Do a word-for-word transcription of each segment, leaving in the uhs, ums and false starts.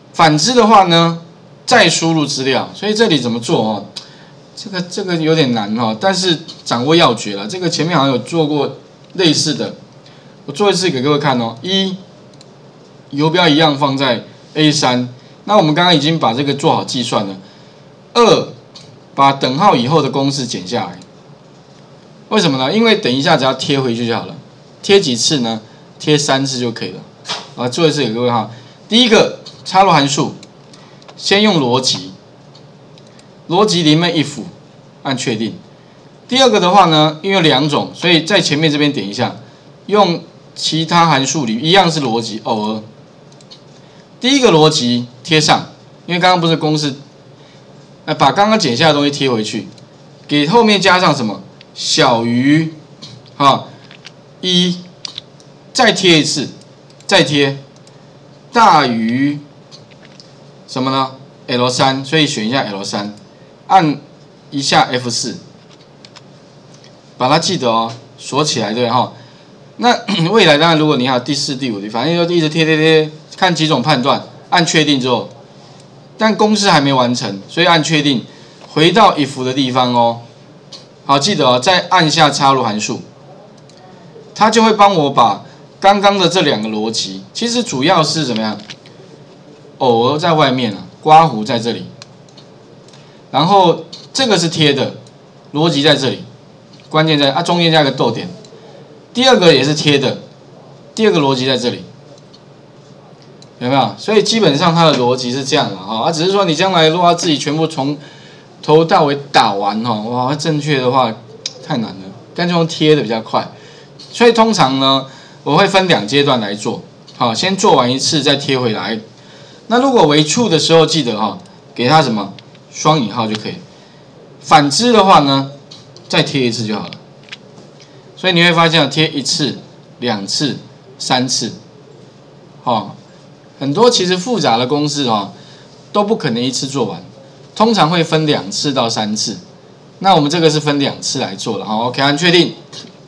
反之的话呢，再输入资料。所以这里怎么做哦？这个这个有点难哦，但是掌握要诀了。这个前面好像有做过类似的，我做一次给各位看哦。一，游标一样放在 A 三，那我们刚刚已经把这个做好计算了。二，把等号以后的公式剪下来。为什么呢？因为等一下只要贴回去就好了。贴几次呢？贴三次就可以了。啊，做一次给各位哈。第一个插入函数，先用逻辑。逻辑里面 if 按确定。第二个的话呢，因为有两种，所以在前面这边点一下，用其他函数里一样是逻辑偶尔。第一个逻辑贴上，因为刚刚不是公式，呃，把刚刚剪下的东西贴回去，给后面加上什么小于啊一，再贴一次，再贴大于什么呢 ？L 三，所以选一下 L 三。按一下 F 四， 把它记得哦，锁起来对哈。那未来当然，如果你还有第四、第五题，反正就一直贴贴贴，看几种判断，按确定之后，但公式还没完成，所以按确定，回到 if 的地方哦。好，记得哦，再按下插入函数，它就会帮我把刚刚的这两个逻辑，其实主要是怎么样？偶尔在外面啊，刮胡在这里。然后这个是贴的，逻辑在这里，关键在啊中间加个逗点。第二个也是贴的，第二个逻辑在这里，有没有？所以基本上它的逻辑是这样的哈，啊只是说你将来如果要自己全部从头到尾打完哈，哇，正确的话太难了，干脆用贴的比较快。所以通常呢，我会分两阶段来做，好，先做完一次再贴回来。那如果为处的时候，记得哈，给它什么？双引号就可以。反之的话呢，再贴一次就好了。所以你会发现，贴一次、两次、三次，哦，很多其实复杂的公式哦，都不可能一次做完，通常会分两次到三次。那我们这个是分两次来做了，好 ，OK， 按确定，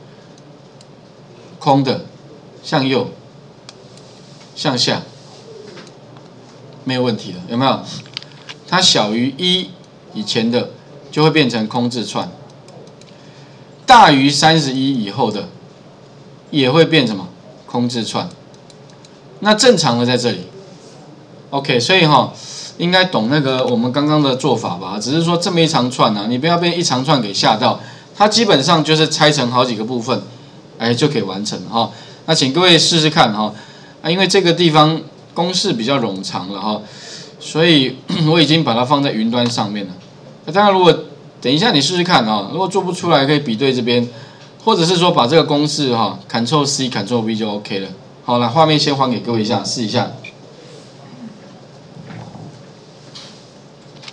空的向右、向下，没有问题了，有没有？它小于一以前的就会变成空字串，大于三十一以后的也会变什么空字串。那正常的在这里 ，OK， 所以哈、哦、应该懂那个我们刚刚的做法吧？只是说这么一长串啊，你不要被一长串给吓到，它基本上就是拆成好几个部分，哎就可以完成哈、哦。那请各位试试看哈、哦，啊，因为这个地方公式比较冗长了哈。所以我已经把它放在云端上面了。那当然，如果等一下你试试看啊，如果做不出来，可以比对这边，或者是说把这个公式哈 ，Ctrl C Ctrl V 就 OK 了。好了，画面先还给各位一下，试一下。